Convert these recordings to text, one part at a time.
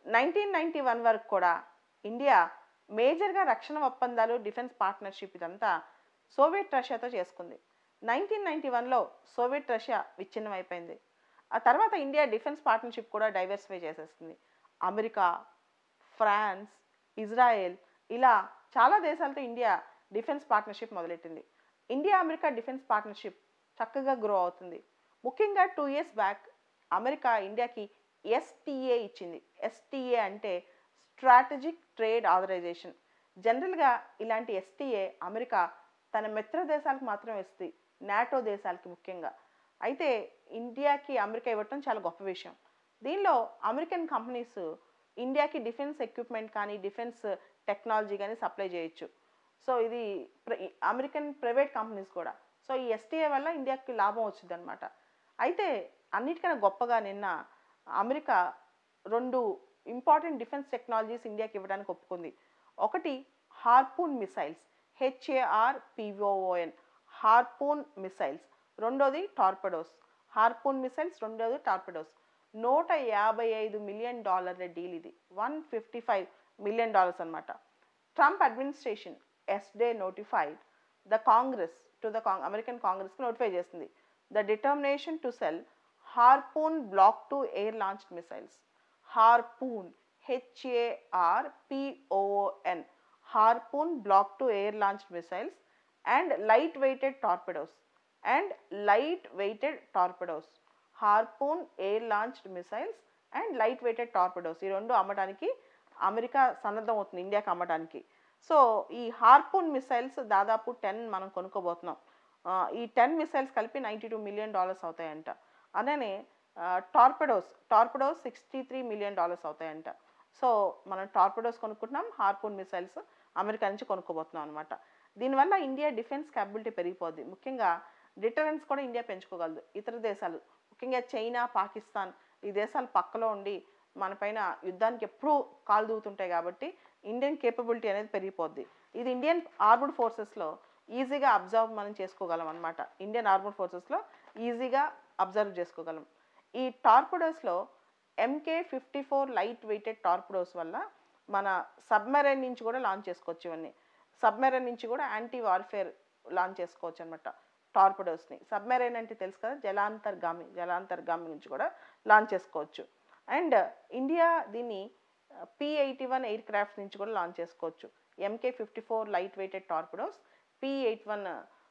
1991 వరకు కూడా ఇండియా మేజర్గా రక్షణ ఒప్పందాలు, డిఫెన్స్ పార్ట్నర్షిప్ ఇదంతా సోవియట్ రష్యాతో చేసుకుంది. 1991లో సోవియట్ రష్యా విచ్ఛిన్నం అయిపోయింది. ఆ తర్వాత ఇండియా డిఫెన్స్ పార్ట్నర్షిప్ కూడా డైవర్సిఫై చేసేస్తుంది. అమెరికా, ఫ్రాన్స్, ఇజ్రాయెల్ ఇలా చాలా దేశాలతో ఇండియా డిఫెన్స్ పార్ట్నర్షిప్ మొదలెట్టింది. ఇండియా అమెరికా డిఫెన్స్ పార్ట్నర్షిప్ చక్కగా గ్రో అవుతుంది. ముఖ్యంగా 2 years బ్యాక్ అమెరికా ఇండియాకి ఎస్టీఏ ఇచ్చింది. ఎస్టీఏ అంటే స్ట్రాటజిక్ ట్రేడ్ ఆథరైజేషన్. జనరల్గా ఇలాంటి ఎస్టీఏ అమెరికా తన మిత్ర దేశాలకు మాత్రం ఇస్తుంది, నాటో దేశాలకి ముఖ్యంగా. అయితే ఇండియాకి అమెరికా ఇవ్వటం చాలా గొప్ప విషయం. దీనిలో అమెరికన్ కంపెనీస్ ఇండియాకి డిఫెన్స్ ఎక్విప్మెంట్ కానీ డిఫెన్స్ టెక్నాలజీ కానీ సప్లై చేయొచ్చు. సో ఇది అమెరికన్ ప్రైవేట్ కంపెనీస్ కూడా. సో ఈ ఎస్టీఏ వల్ల ఇండియాకి లాభం వచ్చింది అనమాట. అయితే అన్నిటికన్నా గొప్పగా నిన్న అమెరికా 2 ఇంపార్టెంట్ డిఫెన్స్ టెక్నాలజీస్ ఇండియాకి ఇవ్వడానికి ఒప్పుకుంది. ఒకటి Harpoon missiles, HARPOON, Harpoon missiles. రెండోది టార్పెడోస్. హార్పూన్ మిసైల్స్, రెండోది టార్పెడోస్. $155 మిలియన్ డీల్ ఇది. $155 మిలియన్ అనమాట. Trump administration yesterday notified the Congress to the American Congress కి నోటిఫై చేస్తుంది. The determination to sell Harpoon Block 2 air launched missiles. Harpoon, HARPOON, Harpoon Block 2 air launched missiles and light weighted torpedoes. Harpoon air launched missiles and light weighted torpedoes. ఈ రెండు అమ్మడానికి America సన్నద్ధం అవుతుంది ఇండియాకి అమ్మడానికి. So ఈ Harpoon missiles దాదాపు 10 మనం కొనుక్కోబోతున్నాం. ఈ 10 మిసైల్స్ కలిపి $92 మిలియన్ అవుతాయంట. అలానే టార్పెడోస్ 63 మిలియన్ అవుతాయంట. సో మనం టార్పెడోస్ కొనుక్కుంటున్నాం, హార్పూన్ మిసైల్స్ అమెరికా నుంచి కొనుక్కోబోతున్నాం అనమాట. దీనివల్ల ఇండియా డిఫెన్స్ క్యాపబిలిటీ పెరిగిపోద్ది. ముఖ్యంగా డిటరెన్స్ కూడా ఇండియా పెంచుకోగలదు. ఇతర దేశాలు ముఖ్యంగా చైనా, పాకిస్తాన్ ఈ దేశాలు పక్కలో ఉండి మన పైన యుద్ధానికి ఎప్పుడూ కాలు దూతుంటాయి కాబట్టి ఇండియన్ కేపబిలిటీ అనేది పెరిగిపోద్ది. ఇది ఇండియన్ ఆర్మ్డ్ ఫోర్సెస్లో ఈజీగా అబ్జర్వ్ మనం చేసుకోగలం అనమాట. ఇండియన్ ఆర్మ్డ్ ఫోర్సెస్లో ఈజీగా అబ్జర్వ్ చేసుకోగలం. ఈ టార్పెడోస్లో MK-54 లైట్ వెయిటెడ్ టార్పెడోస్ వల్ల మన సబ్మెరైన్ నుంచి కూడా లాంచ్ చేసుకోవచ్చు. ఇవన్నీ సబ్మెరైన్ నుంచి కూడా యాంటీ వార్ఫేర్ లాంచ్ చేసుకోవచ్చు అనమాట టార్పెడోస్ని. సబ్మెరైన్ అంటే తెలుసు కదా, జలాంతర్గామి నుంచి కూడా లాంచ్ చేసుకోవచ్చు. అండ్ ఇండియా దీన్ని P-81 ఎయిర్ క్రాఫ్ట్ నుంచి కూడా లాంచ్ చేసుకోవచ్చు. MK-54 light weighted torpedoes P-81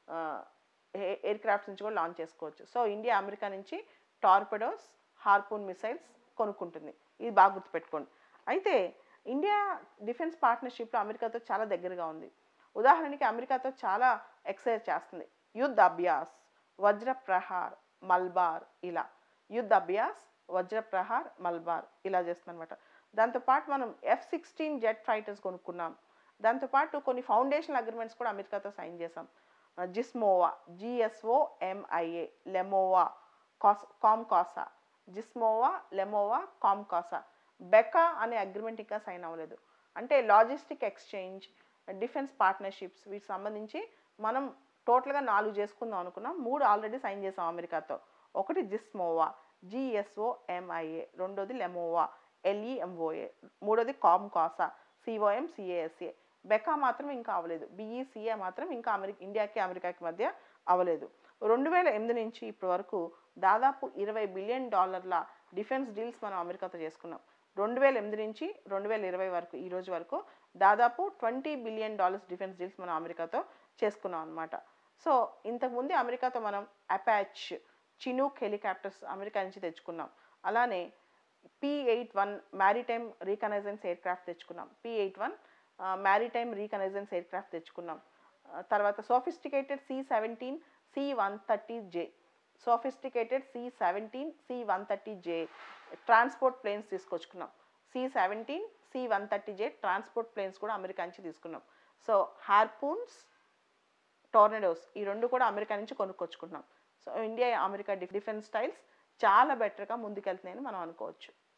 aircrafts నుంచి కూడా లాంచ్ చేసుకోవచ్చు. సో ఇండియా అమెరికా నుంచి టార్పెడోస్, హార్పూన్ మిసైల్స్ కొనుక్కుంటుంది. ఇది బాగా గుర్తుపెట్టుకోండి. అయితే ఇండియా డిఫెన్స్ పార్ట్నర్షిప్లో అమెరికాతో చాలా దగ్గరగా ఉంది. ఉదాహరణకి అమెరికాతో చాలా ఎక్సైజ్ చేస్తుంది. యుద్ధ్ అభ్యాస్, వజ్ర ప్రహార్, మల్బార్ ఇలా. యుద్ధ్ అభ్యాస్, వజ్ర ప్రహార్, మల్బార్ ఇలా చేస్తుంది అనమాట. దాంతోపాటు మనం F-16 జెట్ ఫైటర్స్ కొనుక్కున్నాం. దాంతోపాటు కొన్ని ఫౌండేషనల్ అగ్రిమెంట్స్ కూడా అమెరికాతో సైన్ చేసాం. GSOMIA, GSOMIA, LEMOA, COMCASA, GSOMIA, LEMOA, COMCASA. BECA అనే అగ్రిమెంట్ ఇంకా సైన్ అవ్వలేదు. అంటే లాజిస్టిక్ ఎక్స్చేంజ్, డిఫెన్స్ పార్ట్నర్షిప్స్ వీటికి సంబంధించి మనం టోటల్గా 4 చేసుకుందాం అనుకున్నాం. 3 ఆల్రెడీ సైన్ చేసాం అమెరికాతో. ఒకటి జిస్మోవా, GSOMIA, రెండోది లెమోవా, LEMOA, మూడోది కామ్కాసా, COMCASA. బెకా మాత్రం ఇంకా అవ్వలేదు. BECA మాత్రం ఇంకా ఇండియాకి అమెరికాకి మధ్య అవ్వలేదు. 2008 నుంచి ఇప్పటి వరకు దాదాపు $20 బిలియన్ డిఫెన్స్ డీల్స్ మనం అమెరికాతో చేసుకున్నాం. 2008 నుంచి 2020 వరకు ఈ రోజు వరకు దాదాపు $20 బిలియన్ డిఫెన్స్ డీల్స్ మనం అమెరికాతో చేసుకున్నాం అనమాట. సో ఇంతకుముందు అమెరికాతో మనం అపాచ్, చినూక్ హెలికాప్టర్స్ అమెరికా నుంచి తెచ్చుకున్నాం. అలానే P-81 మ్యారిటైమ్ రీకనైజెన్స్ ఎయిర్ క్రాఫ్ట్ తెచ్చుకున్నాం. P-81 మ్యారిటైమ్ రీకనైజెన్స్ ఎయిర్ క్రాఫ్ట్ తెచ్చుకున్నాం. తర్వాత sophisticated C-17, C-130J, sophisticated C-17, C-130J transport planes తీసుకొచ్చుకున్నాం. C-17, C-130J ట్రాన్స్పోర్ట్ ప్లేన్స్ కూడా అమెరికా నుంచి తీసుకున్నాం. సో హార్పూన్స్, టోర్నడోస్ ఈ రెండు కూడా అమెరికా నుంచి కొనుక్కొచ్చుకుంటున్నాం. So India America defence styles చాలా బెటర్గా ముందుకెళ్తున్నాయని మనం అనుకోవచ్చు.